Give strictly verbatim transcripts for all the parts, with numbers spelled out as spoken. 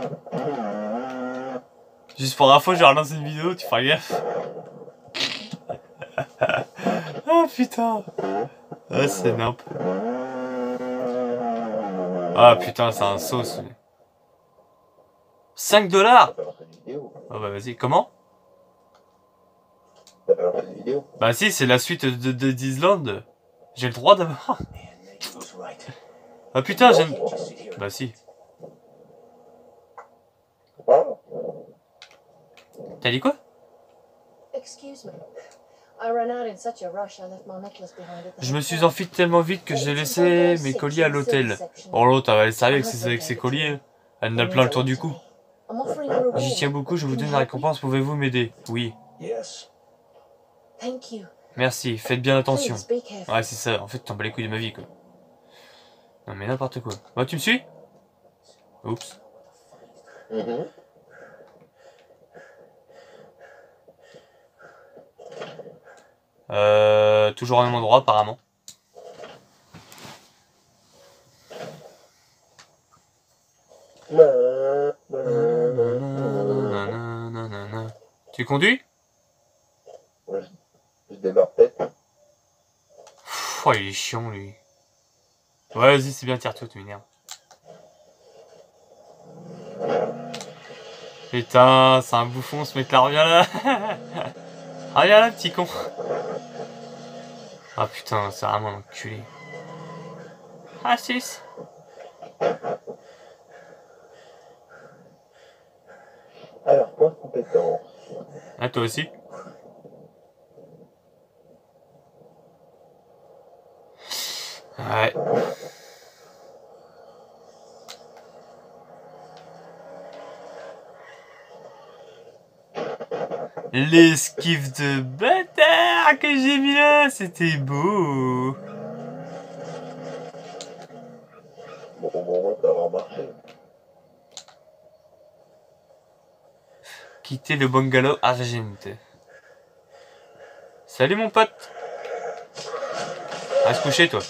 Juste pour info, j'ai relancé une vidéo, tu feras gaffe. Ah putain. Ah c'est nimp. Ah putain, c'est un sauce. cinq dollars. Ah bah vas-y, comment? Bah si, c'est la suite de, de d'Island. J'ai le droit d'avoir. Ah putain, j'aime... Bah si. T'as dit quoi? Je me suis enfui tellement vite que j'ai laissé mes colis à l'hôtel. Oh l'autre, elle est sérieuse avec ses, avec ses colis. Elle en a plein le tour du cou. J'y tiens beaucoup, je vous donne la récompense, pouvez-vous m'aider? Oui. Merci, faites bien attention. Ouais, c'est ça, en fait, t'en bats les couilles de ma vie, quoi. Non mais n'importe quoi. Bah, tu me suis? Oups. Mm-hmm. Euh, toujours au même endroit apparemment. Tu conduis? Ouais, je démarre peut-être. Oh, il est chiant lui. Ouais, vas-y, c'est bien, tire-toi, tu m'énerves. Putain, c'est un bouffon ce mec là, reviens là. Reviens là, petit con. Ah putain, c'est vraiment un enculé. Ah six. Alors, point de compétence. Ah, toi aussi? Ouais. L'esquive de bâtard que j'ai mis là, c'était beau. Bon, bon, ça va marcher. Quitter le bungalow Argent. Salut mon pote. Reste coucher toi.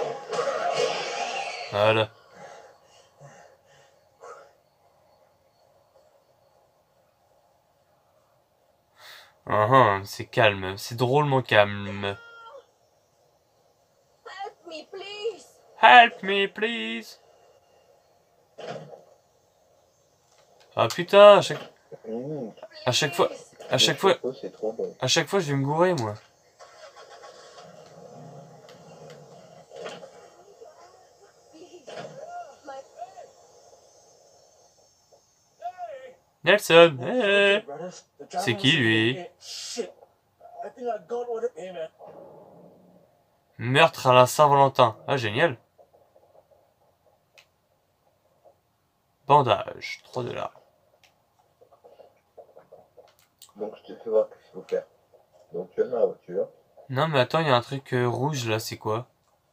Voilà. Uh -huh, c'est calme, c'est drôlement calme. Help me please. Help me please. Ah putain, à chaque... à chaque fois, à chaque fois, à chaque fois je vais me gourer moi. Nelson, hey. C'est qui lui? Meurtre à la Saint-Valentin. Ah génial. Bandage, trois dollars. Donc je te fais voir ce qu'il faut faire. Donc tu vas dans la voiture. Non mais attends, il y a un truc euh, rouge là, c'est quoi?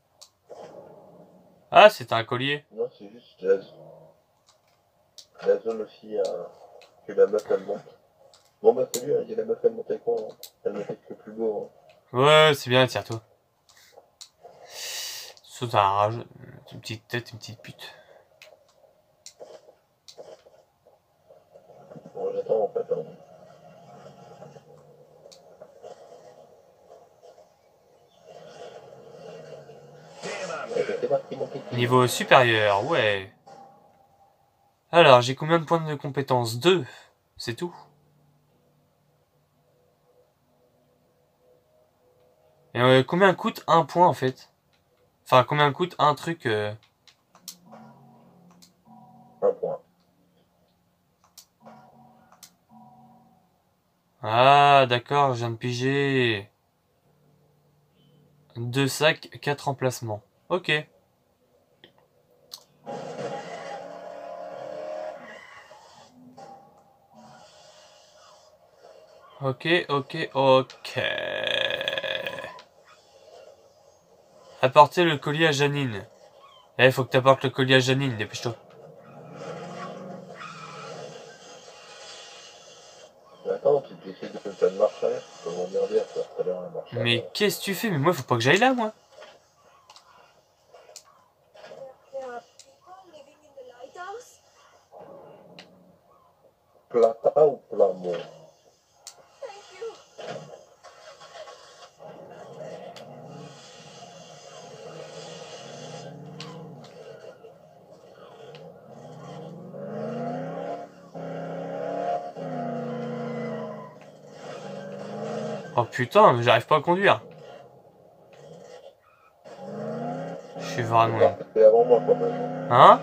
Ah, c'est un collier. Non, c'est juste la zone. La zone aussi euh, que la meuf elle monte. Bon bah salut, il y a la meuf elle monte avec moi. Elle me fait que plus beau. Hein. Ouais, c'est bien, tire-toi. Saute à la rage. Une petite tête, une petite pute. Bon, j'attends en fait. Hein. Niveau supérieur, ouais. Alors, j'ai combien de points de compétence? Deux. C'est tout. Et euh, combien coûte un point en fait? Enfin, combien coûte un truc euh... Un point. Ah, d'accord, je viens de piger. Deux sacs, quatre emplacements. Ok. Ok, ok, ok. Apportez le collier à Janine. Eh, faut que t'apportes le collier à Janine, dépêche-toi. Attends, tu décides de faire une marche arrière, tu peux m'emmerder à faire tout à l'heure la marche arrière. Mais qu'est-ce que tu fais? Mais moi, faut pas que j'aille là, moi. Plata ou plamon? Oh putain, mais j'arrive pas à conduire. Je suis vraiment... C'est avant moi quand même. Hein?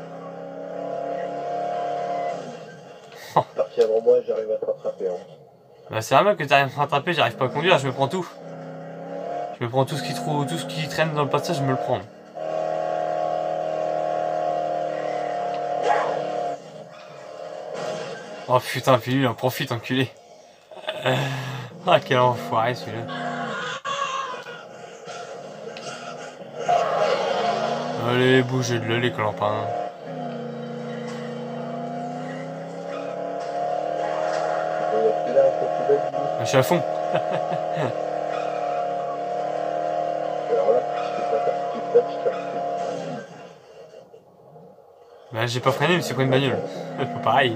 Parti avant moi et j'arrive à te rattraper. Hein. Bah c'est normal que t'arrives à me rattraper, j'arrive pas à conduire, je me prends tout. Je me prends tout ce qui trouve, tout ce qui traîne dans le passage, je me le prends. Oh putain, puis lui il en profite, enculé. Ah quel enfoiré celui-là. Allez, bougez de là les clampins. Je suis à fond. Bah j'ai pas freiné mais c'est pas une bagnole. Pareil.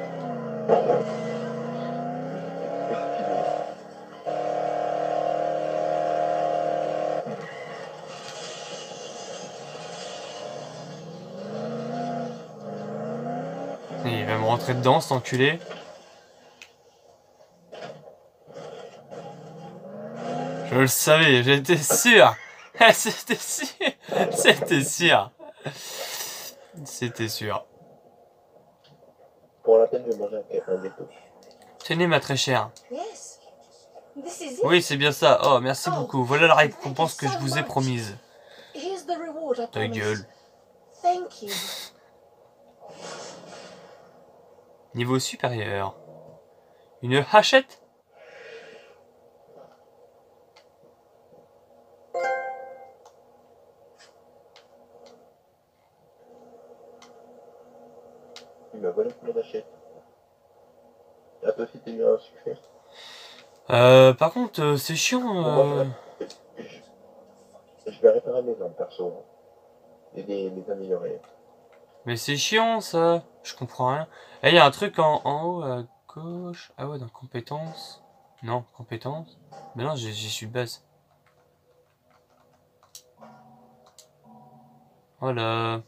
Il va me rentrer dedans cet enculé. Je le savais, j'étais sûr. C'était sûr. C'était sûr. C'était sûr. Pour la peine, je vais manger un gâteau. Tenez ma très chère. Oui, c'est bien ça. Oh, merci beaucoup. Voilà la récompense que je vous ai promise. Ta gueule. Niveau supérieur. Une hachette? Il m'a volé plein d'achètes. Ah, toi aussi, t'es eu un succès. Euh, par contre, euh, c'est chiant. Euh... Je, je vais réparer mes armes perso. Et les, les améliorer. Mais c'est chiant ça. Je comprends rien. Eh, il y a un truc en, en haut à gauche. Ah ouais, dans compétences. Non, compétences. Mais non, j'y suis de base. Voilà.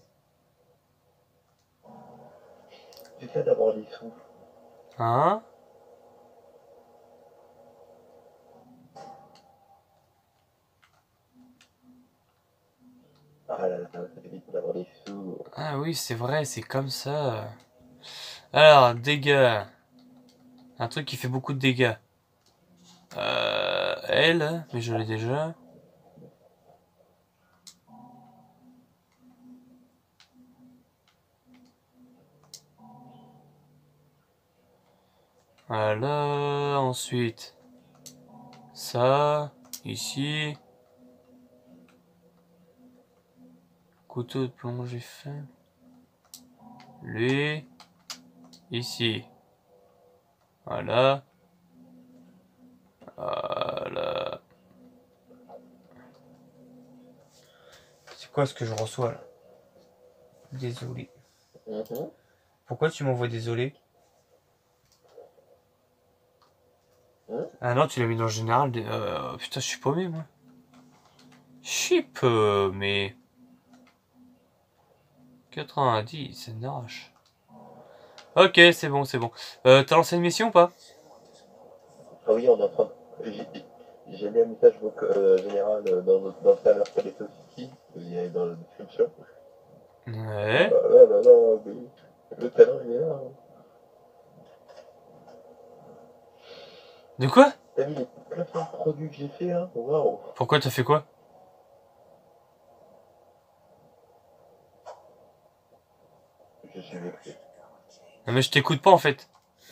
J'essaie d'avoir des sous. Hein? Ah là là, ça évite d'avoir des sous. Ah oui, c'est vrai, c'est comme ça. Alors, dégâts. Un truc qui fait beaucoup de dégâts. Euh, elle, mais je l'ai déjà. Voilà, ensuite. Ça, ici. Couteau de plongée fin. Lui. Ici. Voilà. Voilà. C'est quoi ce que je reçois là? Désolé. Mm-hmm. Pourquoi tu m'envoies désolé? Mm? Ah non, tu l'as mis dans le général. Euh, putain, je suis paumé moi. Je suis paumé. quatre-vingt-dix, c'est nage. Ok, c'est bon, c'est bon. Euh, T'as lancé une mission ou pas? Ah oui, on est en train de... J'ai mis un message euh, général dans, dans le serveur Teleto City, il est dans la description. Ouais. Ah là là là, mais le talent il est là. Hein. De quoi? T'as vu les plein de produits que j'ai fait là? Waouh. Pourquoi t'as fait quoi? Je suis vexé. Non mais je t'écoute pas en fait.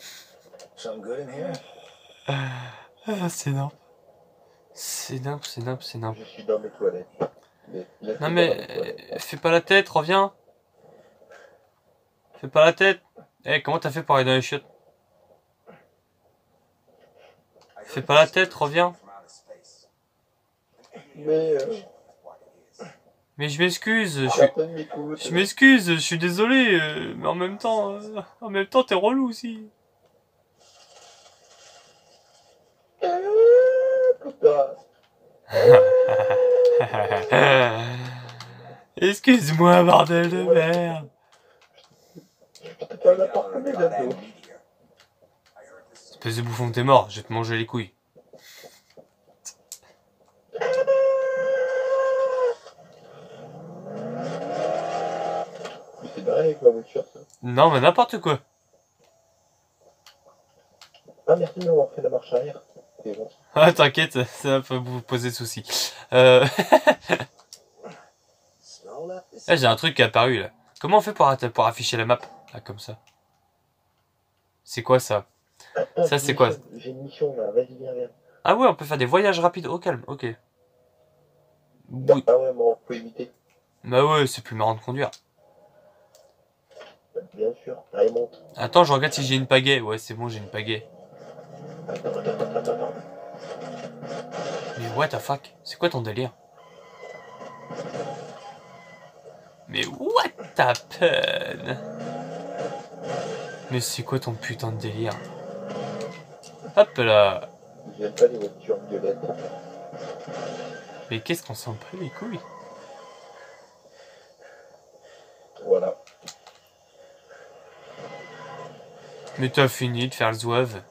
Ah, c'est dingue. C'est dingue, c'est dingue, c'est dingue. Je suis dans mes toilettes. Mais non mais, euh, fais pas la tête, reviens. Fais pas la tête. Eh, hey, comment t'as fait pour aller dans les chiottes? Fais pas la tête, reviens. Mais... Euh... Mais je m'excuse, je suis... Je m'excuse, je suis désolé, euh, mais en même temps, euh, en même temps, t'es relou aussi. toi. Excuse-moi, bordel de merde. Je te fais la porte comme les ados. Espèce de bouffon, t'es mort, je vais te manger les couilles. Mais c'est barré avec ma voiture, ça. Non, mais n'importe quoi. Ah, merci de m'avoir fait la marche arrière. C'est bon. Ah, t'inquiète, ça va pas vous poser de soucis. Euh... Là, j'ai un truc qui est apparu, là. Comment on fait pour, pour afficher la map? Là, comme ça. C'est quoi, ça? Ah, Ça, c'est quoi? J'ai une mission, là. Vas-y, viens, viens. Ah ouais, on peut faire des voyages rapides au calme, ok. Oui. Ah ouais, mais on peut éviter. Bah ouais, c'est plus marrant de conduire. Bien sûr, allez, monte. Attends, je regarde si j'ai une pagaie. Ouais, c'est bon, j'ai une pagaie. Attends, attends, attends, attends. Mais what the fuck? C'est quoi ton délire? Mais what the peine? Mais c'est quoi ton putain de délire? Hop là. J'aime pas les voitures violettes. Mais qu'est-ce qu'on s'en bat les couilles? Voilà. Mais t'as fini de faire le zouave.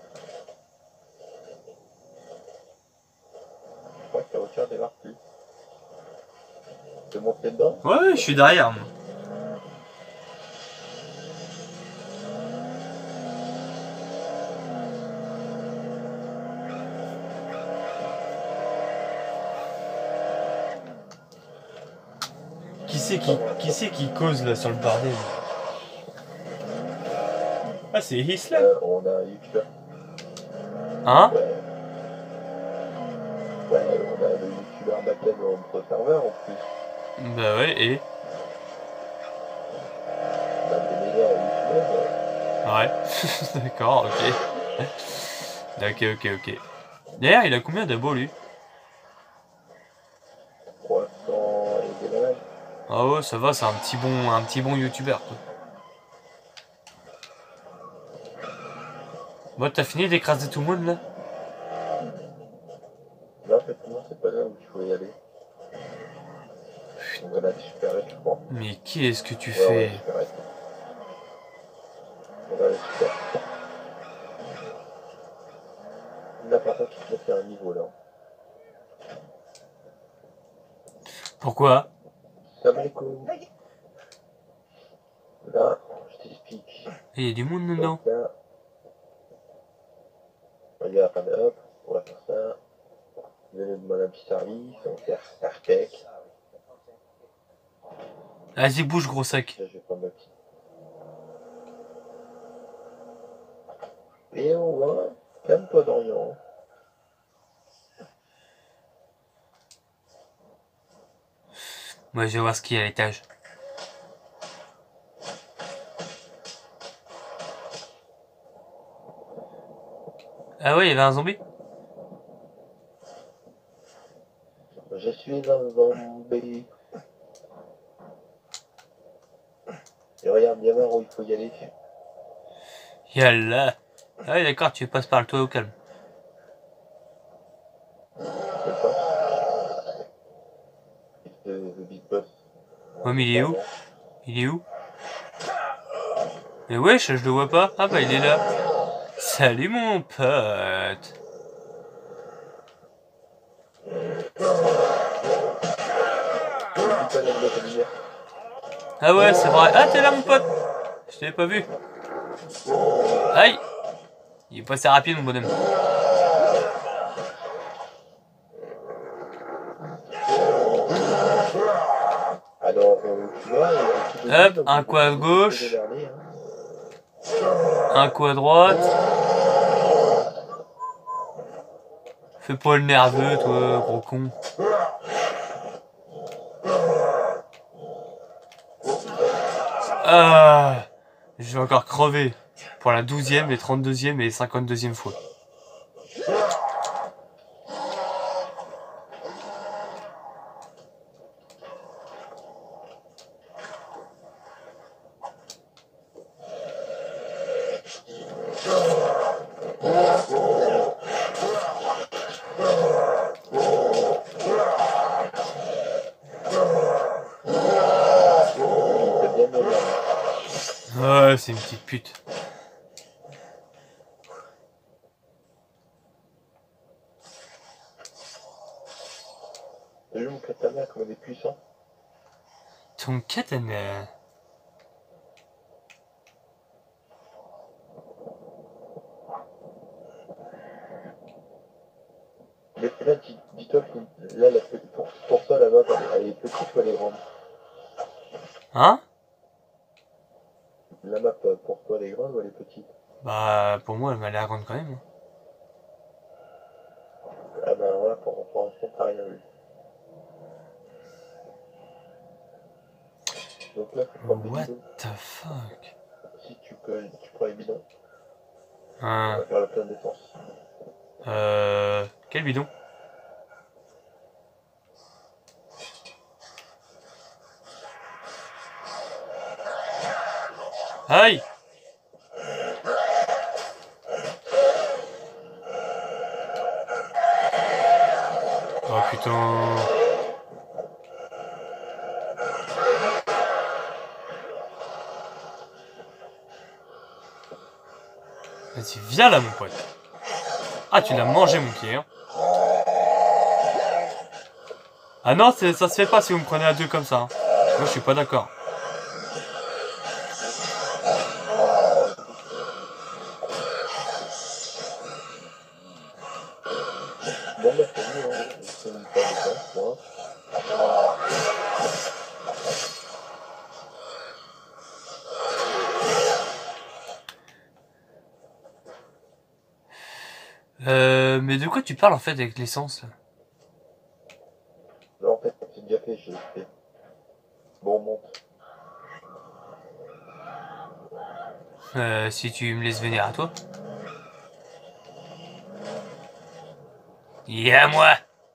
Je crois que la voiture démarre plus. Tu veux monter dedans? Ouais, je suis derrière moi. Qui c'est qui, qui c'est qui cause là sur le bordel? Ah, c'est Islam. Euh, on a un youtubeur. Hein? Ouais. Ouais, on a le youtubeur Bakken entre serveurs en plus. Bah ouais, et? On a des meilleurs youtubeurs. Ouais. D'accord, ok. Ok, ok, ok. D'ailleurs, il a combien d'abos lui? trois cents et des malades. Ah ouais, ça va, c'est un petit bon, un petit bon youtubeur quoi. Bon, t'as fini d'écraser tout le monde là? Là, en fait, non, c'est pas là où il faut y aller. On va la récupérer, je crois. Mais qu'est-ce que tu Ouais, fais? on va récupérer. On va récupérer. Là, par contre, il faut faire un niveau là. Pourquoi? Salam alaikum. Là, je t'explique. Il y a du monde dedans. Donc là, regarde, hop, on va faire ça. Vous allez demander un petit service, on va faire Startech. Vas-y, bouge, gros sac. Là, je vais prendre ma petite. Et on va, calme-toi Dorian. Moi, je vais voir ce qu'il y a à l'étage. Ah ouais, il y avait un zombie? Je suis un zombie. Et regarde, bien voir où il faut y aller. Yallah. Ah ouais, d'accord, tu passes par le toit au calme. C'est pas le, le big boss. Ouais, mais il est où? Il est où? Mais wesh, je le vois pas. Ah bah, il est là. Salut mon pote. Ah ouais, c'est vrai. Ah, t'es là mon pote. Je t'avais pas vu. Aïe. Il est passé rapide mon bonhomme. Alors, euh, tu vois, hop, un coup à gauche. Un coup à droite. Fais pas le nerveux, toi, gros con. Ah, je vais encore crever pour la douzième, les trente-deuxième et cinquante-deuxième fois. c'est une petite pute. T'as vu mon katana comme il est puissant? Ton katana. Mais là, dis-toi que là, la, pour, pour toi, la map, elle, elle est petite ou elle est grande? Hein? La map, pour toi, elle est grande ou elle est petite? Bah, pour moi, elle m'a l'air grande quand même. Ah ben voilà, pour, pour l'instant, t'as rien vu. Donc là, faut prendre des What bidons. the fuck? Si tu peux, tu prends les bidons. Hein. On va faire le plein d'essence. Euh... Quel bidon? Aïe! Oh putain! Vas-y, viens là, mon pote. Ah, tu l'as mangé, mon pied. Hein. Ah non, ça se fait pas si vous me prenez à deux comme ça. Hein. Moi, je suis pas d'accord. Bon, bah, c'est mieux, hein. C'est une fois de temps, moi. Euh, mais de quoi tu parles en fait avec l'essence là? Non, en fait, c'est déjà fait, j'ai fait. Bon, on monte. Euh, si tu me laisses venir à toi. Yeah, moi!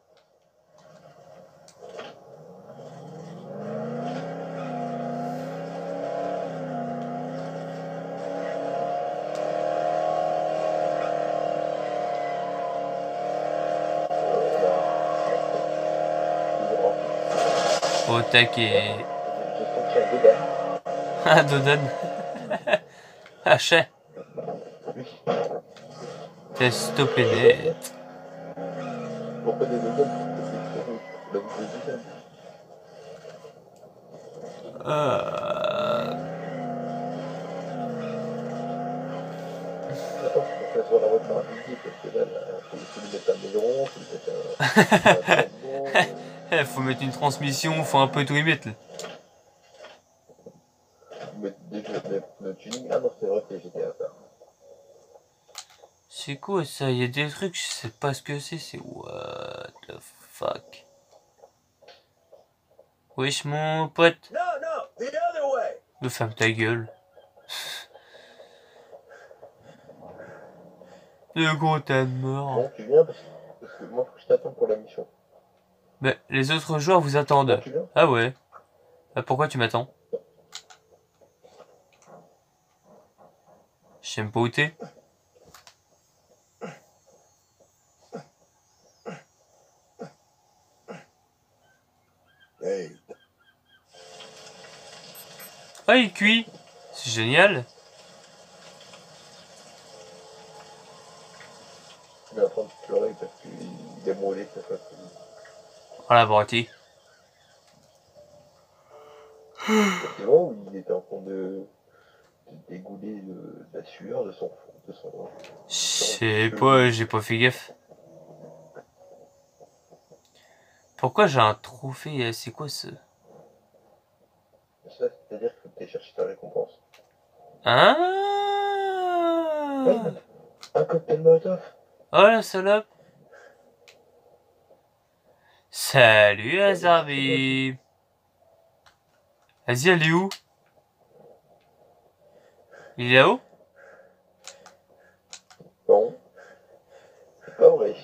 Au taquet. J'ai senti un Dodan. Ah, Dodan. Ah, chais. Oui. T'es stoppé net. Pourquoi des Dodan? La boucle des Dodan. Euh... Attends, faut faire sur la voiture à midi, parce que là, là faut, faut lui mettre un aileron, faut lui mettre un, un tampon. Eh, faut mettre une transmission, faut un peu tout y mettre là. Mais déjà, le, le tuning, ah non, c'est vrai que j'étais à ça. C'est quoi ça? Il y a des trucs, je sais pas ce que c'est, c'est what the fuck? Wesh mon pote. Non, non, the other way. Me ferme ta gueule. Le gros tas de mort. Bon, tu viens parce que, parce que moi, faut que je t'attends pour la mission. Mais les autres joueurs vous Bon, attendent. tu viens? Ah ouais. Bah, pourquoi tu m'attends? Je sais même pas où t'es. Hey. Ah, il cuit. C'est génial. Il est en train de pleurer parce qu'il est moellé, ça fait. Oh la brotie. C'est vrai où il était en train de, de dégouler de, de la sueur de son de son. Je sais pas, j'ai pas fait gaffe. Pourquoi j'ai un trophée? C'est quoi ce... Ça, c'est-à-dire qu'il faut que tu chercher ta récompense. Hein? Ouais, un cocktail Molotov. Oh la salope. Salut Azarbi. Vas-y, elle est où? Il est là-haut? Non. C'est pas vrai.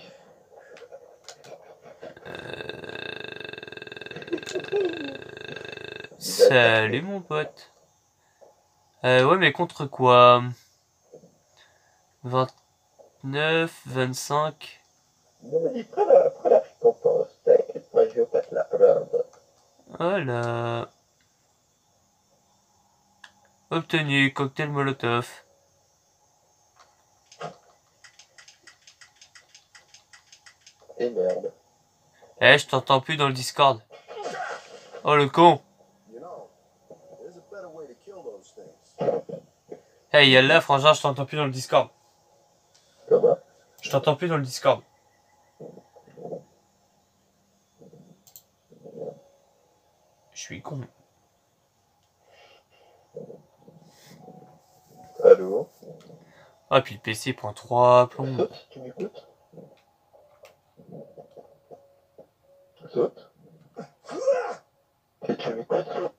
Salut mon pote. Euh, ouais, mais contre quoi? vingt-neuf, vingt-cinq. Non, mais prends la, prends la récompense. T'inquiète pas, je vais pas te la prendre. Voilà. Obtenu, cocktail Molotov. Et merde. Eh, je t'entends plus dans le Discord. Oh le con. Hey, y'a là, frangin, je t'entends plus dans le Discord. Comment? Je t'entends plus dans le Discord. Je suis con. Allô? Ah, puis le P C prend trois plombs. Saute, tu m'écoutes? Saute? Si tu m'écoutes, saute.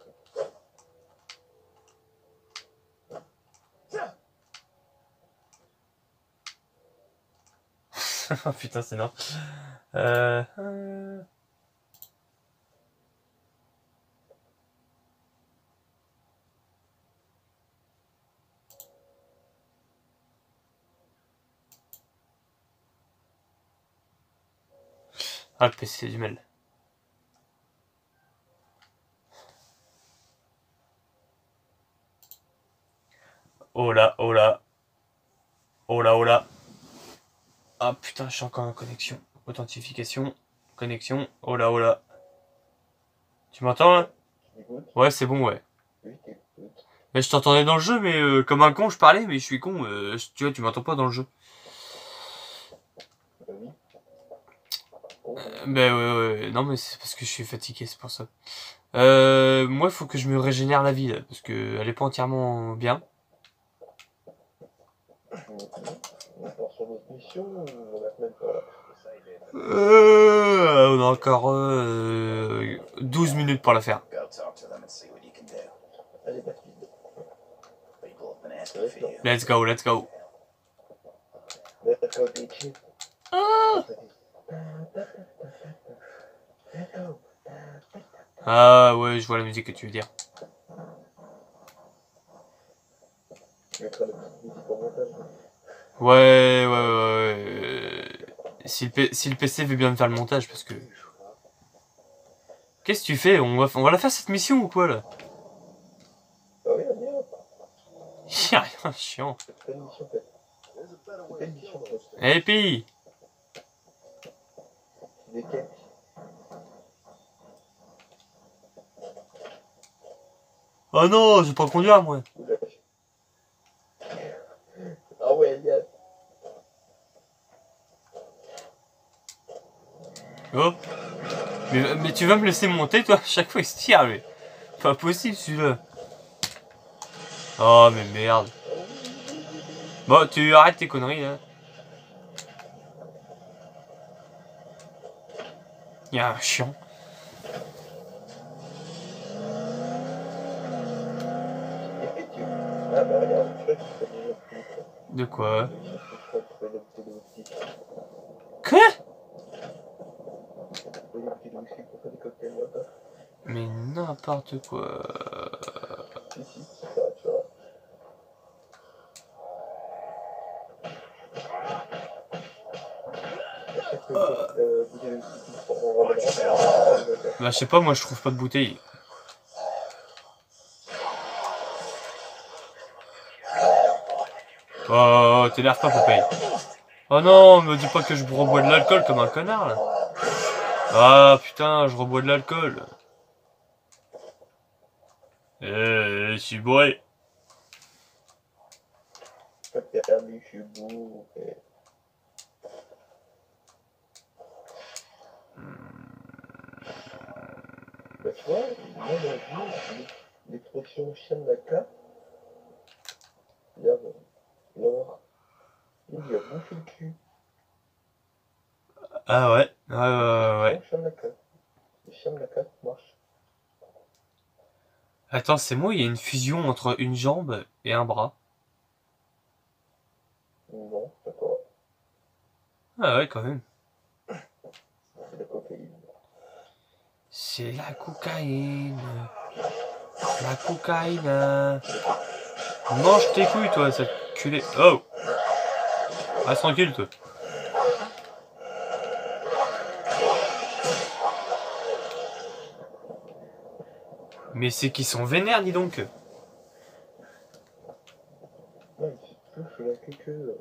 Oh putain, c'est énorme. Euh... euh... Ah, le P C, c'est du mal. Oh là, oh là. Oh là, oh là. Ah putain, je suis encore en connexion. Authentification. Connexion. Oh là, oh là. Tu m'entends là? Ouais, c'est bon, ouais. Oui, t'écoutes. Mais je t'entendais dans le jeu, mais euh, comme un con, je parlais, mais je suis con. Euh, tu vois, tu m'entends pas dans le jeu. Oui. Euh, ben ouais, ouais, non, mais c'est parce que je suis fatigué, c'est pour ça. Euh, moi, il faut que je me régénère la vie, là, parce que elle est pas entièrement bien. On part sur notre mission ou on a même pas? Euh, on a encore euh, douze minutes pour la faire. Allez, pas vite. Let's go, let's go. Let's go, bitches. Ah, ah ouais, je vois la musique que tu veux dire. Ouais, ouais, ouais, ouais. Si le, P si le P C veut bien me faire le montage, parce que... Qu'est-ce que tu fais? On va, on va la faire cette mission ou quoi, là? Ah oui, bien. Y'a rien, chiant. Et puis... Oh non, je vais pas conduire, moi. Ah ouais, il y a... Oh. Mais, mais tu vas me laisser monter, toi? Chaque fois, il se tire, mais... Pas possible, celui-là. Oh, mais merde. Bon, tu arrêtes tes conneries, là. Y'a un chiant. De quoi? Quoi? Mais n'importe quoi. Bah je sais pas, moi je trouve pas de bouteille. Oh, t'énerve pas, Popeye. Oh non, me dis pas que je rebois de l'alcool comme un connard là. Ah putain, je rebois de l'alcool. Euh, je suis bourré. Je suis bourré. Bah tu vois, moi dans la vie, l'expression chien de la cape, il a, il a, il lui a bouffé le cul. Ah ouais, ouais, ouais, ouais. Le chien de la cape. Le chien de la cape marche. Attends, c'est moi, il y a une fusion entre une jambe et un bras. Non, c'est pas toi. Ah ouais, quand même. C'est la cocaïne. C'est la cocaïne. La cocaïne. Mange tes couilles, toi, cette culée. Oh! Reste tranquille, toi. Mais c'est qu'ils sont vénères, dis donc. Ouais, il se touche la queue.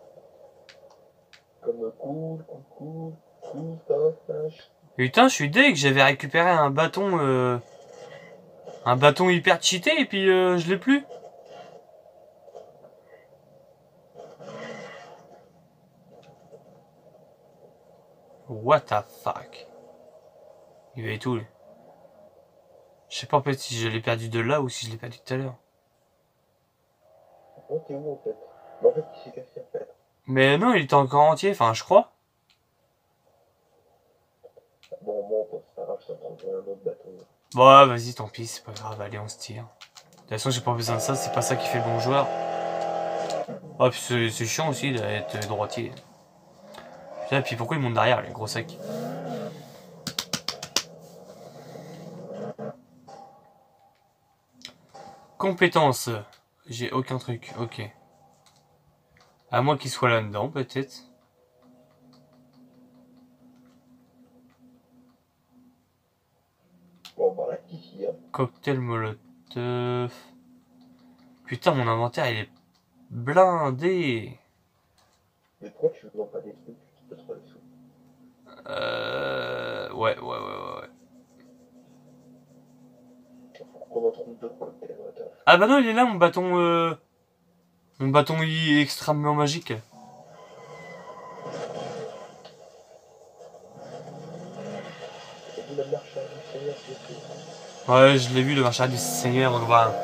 Comme cool, cool, cool, cool, flash. Putain, je suis deg, j'avais récupéré un bâton... Euh... Un bâton hyper cheaté et puis euh, je l'ai plus. What the fuck. Il va et tout, lui. Je sais pas en fait si je l'ai perdu de là ou si je l'ai perdu tout à l'heure. Oh, t'es où en fait? Mais en fait, il s'est cassé en fait. Mais non, il était encore entier, enfin je crois. Bon, bon, c'est pas grave, ça prendrait un autre bâton. Bon, vas-y, tant pis, c'est pas grave, allez, on se tire. De toute façon, j'ai pas besoin de ça, c'est pas ça qui fait le bon joueur. Oh, puis c'est, c'est chiant aussi d'être droitier. Putain, et puis pourquoi il monte derrière, les gros sacs? Compétences. J'ai aucun truc, ok. À moins qu'il soit là-dedans, peut-être. Bon, bah là, ici, hein. Cocktail molotov. Putain, mon inventaire, il est blindé. Mais pourquoi tu vends pas des trucs? Tu peux trouver les sous. Euh... Ouais, ouais, ouais, ouais, ouais. Faut qu'on en trouve deux pour le télémoteur. Ah bah non, il est là, mon bâton... Euh... Mon bâton I extrêmement magique. Le marchand du Seigneur, c'est tout. Ouais, je l'ai vu, le marchand du Seigneur, donc voilà.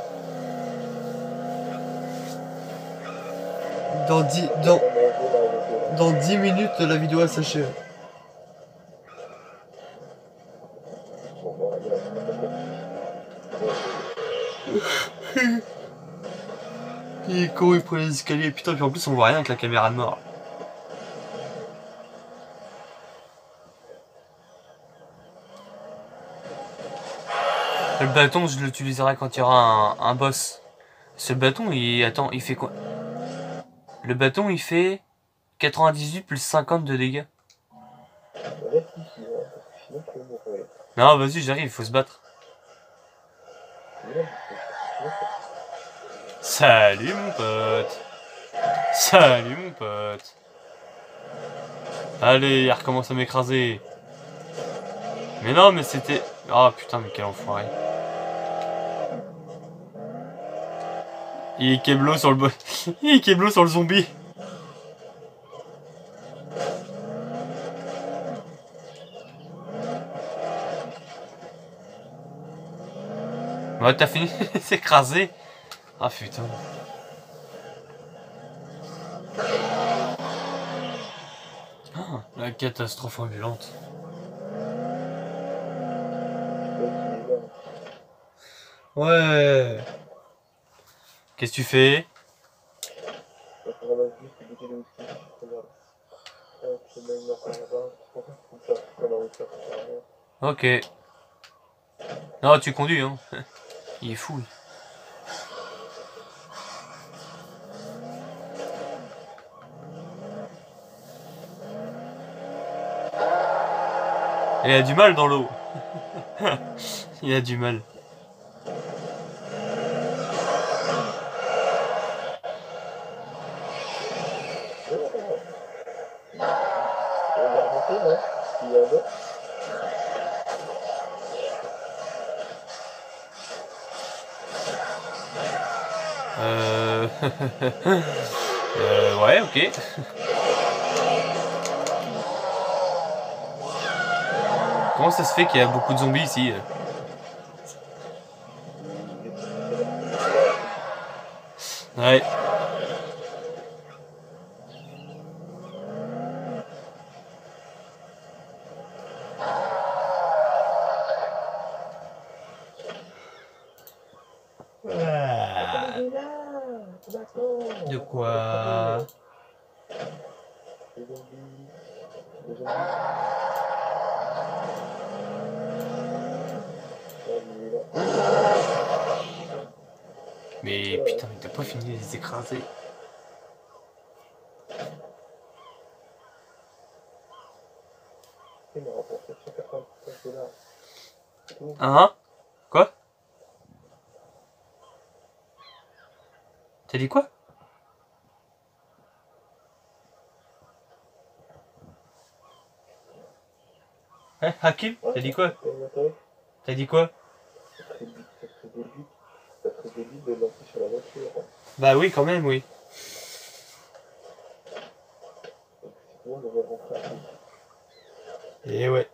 Dans dix... Dans... Dans dix minutes, la vidéo s'achève. Bon, bah, il y a Il est con, il prend les escaliers. Putain, puis en plus, on voit rien avec la caméra de mort. Le bâton, je l'utiliserai quand il y aura un, un boss. Ce bâton, il... Attends, il fait quoi? Le bâton, il fait quatre-vingt-dix-huit plus cinquante de dégâts. Reste ici, hein, parce que sinon tu vas mourir. Non, vas-y, j'arrive, il faut se battre. Salut mon pote. Salut mon pote. Allez, il recommence à m'écraser. Mais non, mais c'était... Oh putain, mais quel enfoiré. Il est Keblo sur le bo... Il est Keblo sur le zombie. Ouais, t'as fini de s'écraser. Ah putain. Oh, la catastrophe ambulante. Ouais. Qu'est-ce que tu fais? Ok. Non, tu conduis, hein. Il est fou. Il a du mal dans l'eau. Il a du mal. Euh... euh... Ouais, ok. Comment ça se fait qu'il y a beaucoup de zombies ici? Ouais. De quoi? Mais putain, mais t'as pas fini de les écraser. Hein? Quoi? T'as dit quoi? Eh, Hakim, t'as dit quoi? T'as dit quoi? Ça serait débile, ça serait débile de lancer sur la voiture. Bah oui, quand même, oui. Sinon, on va rentrer. Et ouais.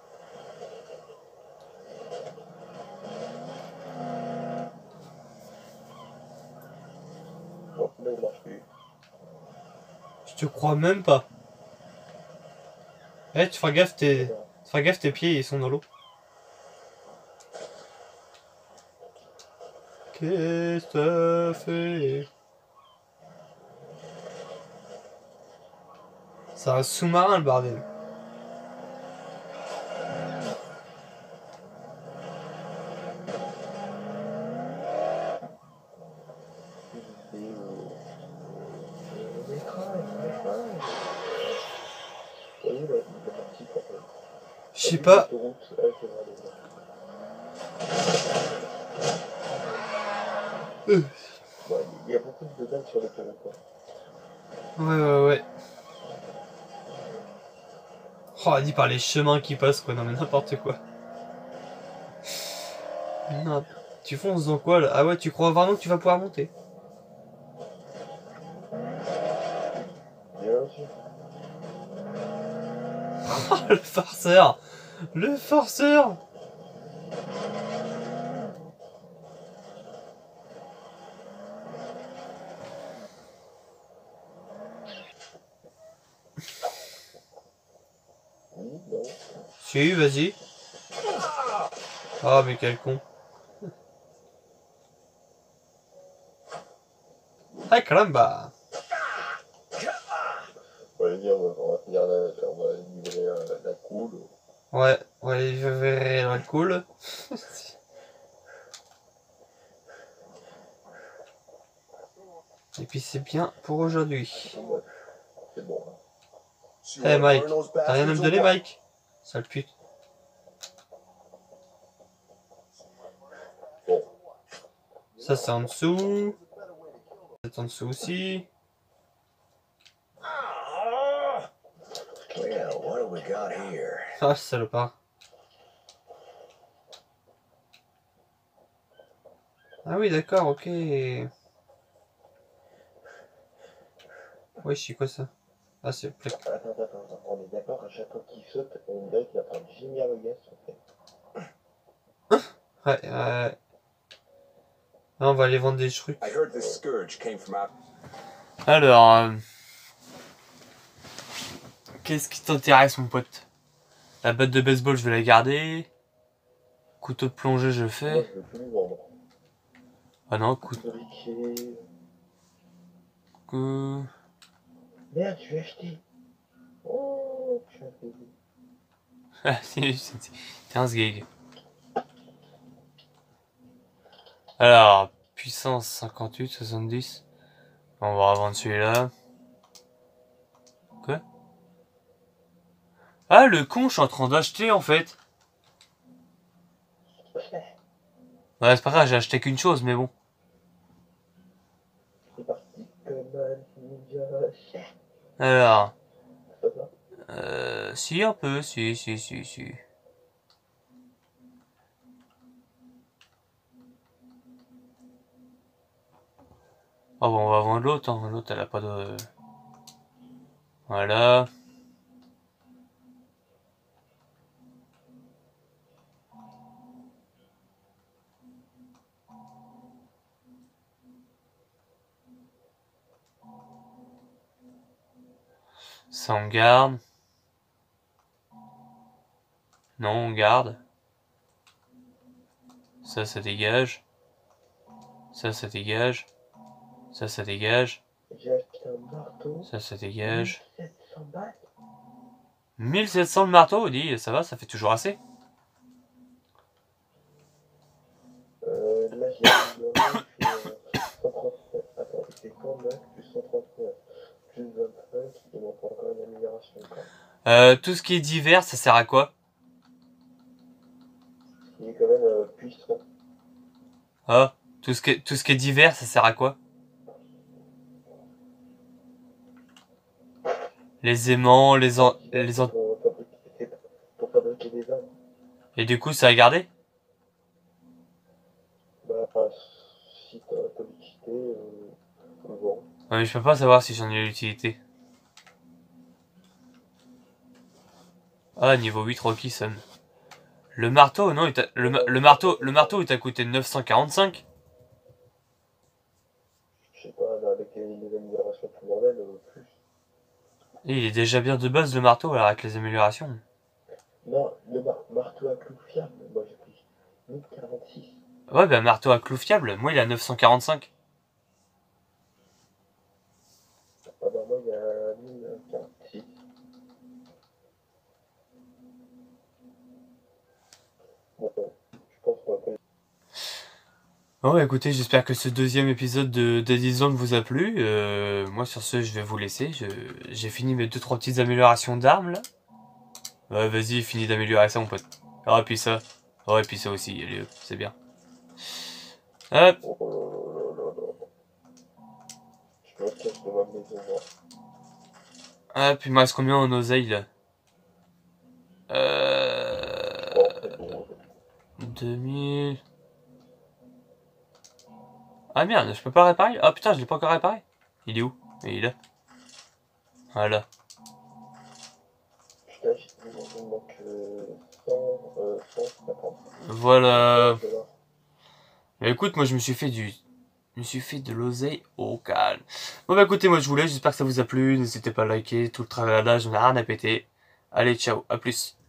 Bon, là, il marche plus. Je te crois même pas. Eh, tu feras gaffe, tes... tu feras gaffe, tes pieds, ils sont dans l'eau. Qu'est-ce que t'as fait? C'est un sous-marin, le bordel. Je sais pas. Euh. Il y a beaucoup de dames sur l'autoroute. Ouais, ouais, ouais. Oh, dit par les chemins qui passent, quoi. Non, mais n'importe quoi. Non. Tu fonces dans quoi, là? Ah ouais, tu crois vraiment que tu vas pouvoir monter? Bien sûr. Oh, le farceur! Le farceur! Si, vas-y. Ah, mais quel con. Ah, caramba! On va dire, on va finir la, on va livrer euh, la cool. Ouais, ouais, je verrai la cool. Et puis c'est bien pour aujourd'hui. C'est bon. Eh hey Mike, t'as rien à me donner Mike? Sale pute. Bon. Ça c'est en dessous. C'est en dessous aussi. Ah salopard. Ah oui d'accord, ok. Oui, je sais quoi ça? Ah c'est plaque. Attends, attends, attends, on est d'accord, à chaque fois qu'il saute, on dirait qu'il est en train de gémir le gars sur fait. Ouais, euh... Là, on va aller vendre des trucs. Alors... Euh... Qu'est-ce qui t'intéresse mon pote? La batte de baseball je vais la garder. Couteau de plongée je le fais. Moi je veux plus le vendre. Ah non, couteau... Que... Merde, je vais acheter. Oh, je suis un peu... Ah, c'est quinze gigs. Alors, puissance cinquante-huit, soixante-dix. On va revendre celui-là. Quoi? Ah, le con, je suis en train d'acheter en fait. Ouais, c'est pas grave, j'ai acheté qu'une chose, mais bon. C'est parti comme un ninja. Alors. Euh, si, un peu, si, si, si, si. Ah bon, on va vendre l'autre, hein. L'autre, elle a pas de... Voilà. Ça, on garde. Non, on garde. Ça, ça dégage. Ça, ça dégage. Ça, ça dégage. J'ai acheté un marteau. Ça, ça dégage. mille sept cents balles. mille sept cents le marteau, on dit, ça va, ça fait toujours assez. Euh, là, j'ai amélioré, je fais cent trente-neuf. Attends, c'est cent neuf plus cent trente-neuf plus vingt-cinq, il manque encore une amélioration. Euh, tout ce qui est divers, ça sert à quoi? Il est quand même euh, puissant. Ah, tout ce, qui est, tout ce qui est divers, ça sert à quoi? Les aimants, les en... Les en... Pour fabriquer, pour fabriquer des Et du coup, ça a gardé? Bah, enfin, si t'as pas d'utilité, euh, bon. Ouais, mais je peux pas savoir si j'en ai l'utilité. Ah, niveau huit, Rocky sonne. Le marteau, non, il t'a- le, ma- le marteau, le marteau, il t'a coûté neuf cent quarante-cinq. Je sais pas, là, avec les, les améliorations tout le bordel, euh, plus. Et il est déjà bien de base, le marteau, alors avec les améliorations. Non, le mar marteau à clou fiable, moi j'ai pris mille quarante-six. Ouais, bah marteau à clou fiable, moi il a neuf cent quarante-cinq. Ah bah moi il y a mille quarante-six. Bon, je pense qu'on va pas... Bon, bah, écoutez, j'espère que ce deuxième épisode de Dead Island vous a plu. Euh, moi, sur ce, je vais vous laisser. J'ai fini mes deux trois petites améliorations d'armes, là. Ouais, vas-y, finis d'améliorer ça, mon pote. Ah, et puis ça. Oh, et puis ça aussi, allez, c'est bien. Hop. Oh là là là là. Je me cache de ma maison, moi. Ah, puis il me reste combien en oseille, là? Euh... Bon, c'est bon. deux mille... Ah merde, je peux pas réparer? Ah putain, je l'ai pas encore réparé. Il est où? Il est là. Voilà. Putain, il me manque euh, cent, euh, cent cinquante. Voilà. Mais écoute, moi je me suis fait du... Je me suis fait de l'oseille au calme. Bon bah écoutez, moi je vous laisse, j'espère que ça vous a plu. N'hésitez pas à liker, tout le travail là, j'en ai rien à péter. Allez, ciao, à plus.